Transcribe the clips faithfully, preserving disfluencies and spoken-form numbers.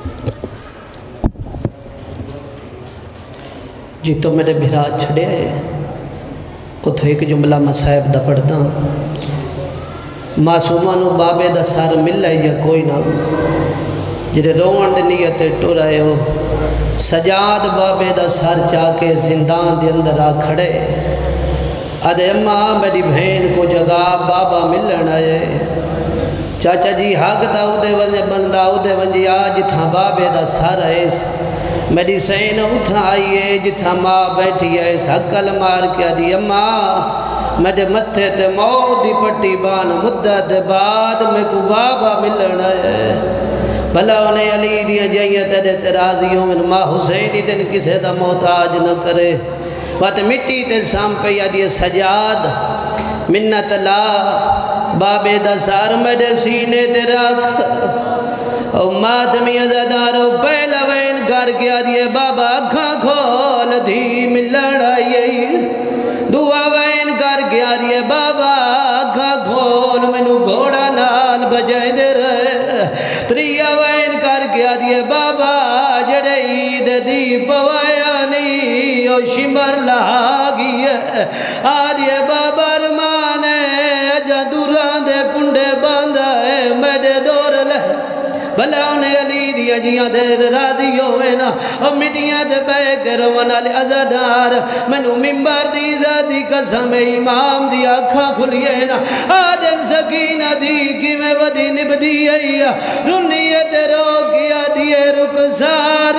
جی تو میرے بھرا چھڑے آئے اتھو ایک جملہ مسائب دا پڑھتا معصومانو بابے دا سار مل ہے یا کوئی نہ جڑے روان دے نیتے ٹور آئے ہو سجاد بابے دا سار چاکے زندان دے اندر آ کھڑے آدھے اماں میری بہن کو جگہ بابا ملن آئے چاچا جی حق دا اودے ونجے بندہ اودے ونجے آج تھا بابے دا سار ہے میری سین اتھا آئیے جتھا ماں بیٹھی ہے حقل مار کیا دی اماں میرے متھے تے موت دی پٹی بان مدت بعد میں کو بابا ملن آئے بھلا انہیں علی دیا جائیے تیرے ترازیوں میں ماں حسین دی دن کسے دا محتاج نہ کرے بات مٹی تے سام پہ یادی سجاد منت لا بابے دا سار میرے سینے تے رکھ او ماتمی ازدارو پہلا وین کر کے دیئے بابا اکھاں کھول دھی ملن آئیے دعا وین کر کے دیئے بابا اکھاں کھول منو گھوڑا نال بجائے دے رہے تریا وین کر کے دیئے بابا جڑے عید دی پوایا نہیں او شمر لہاگی ہے آدھیے بابا رمانے جا دوران دے کنڈے باندھا ہے میڈے دور لہ بھلا انہیں علی دیا جیاں دے راضی ہوئے نا اور مٹیاں دے بے کے رونا لے ازادار منو ممبر دی ذاتی قسم امام دی آنکھاں کھلیے نا آدل سکینہ دی کی میں ودی نب دی آئیا رنیت رو کیا دیے رکسار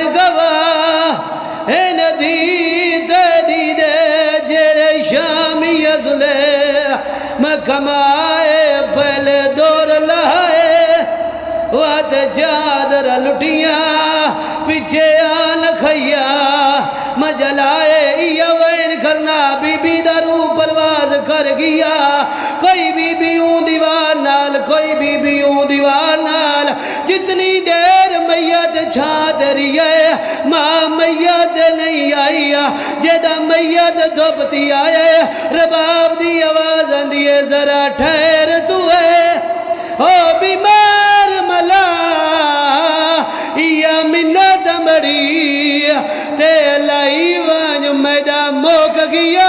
گواہ اے ندی تیری دے جیڑے شامی ازلے میں کمائے پہلے دور لائے وات چادر لٹیاں پیچھے آن کھیا مجلائے یا وین کرنا بی بی درو پرواز کر گیا کوئی بی بی اون دیوار نال کوئی بی بی اون دیوار نال جتنی دیر میت چھات رہی ہے ماں میت نہیں آئی جیدہ میت دھوپتی آئے رباب دی آواز اندیے ذرا ٹھہر تو ہے او بیمار ملا یا منت مڑی تے لائی وانج میڈا موک گیا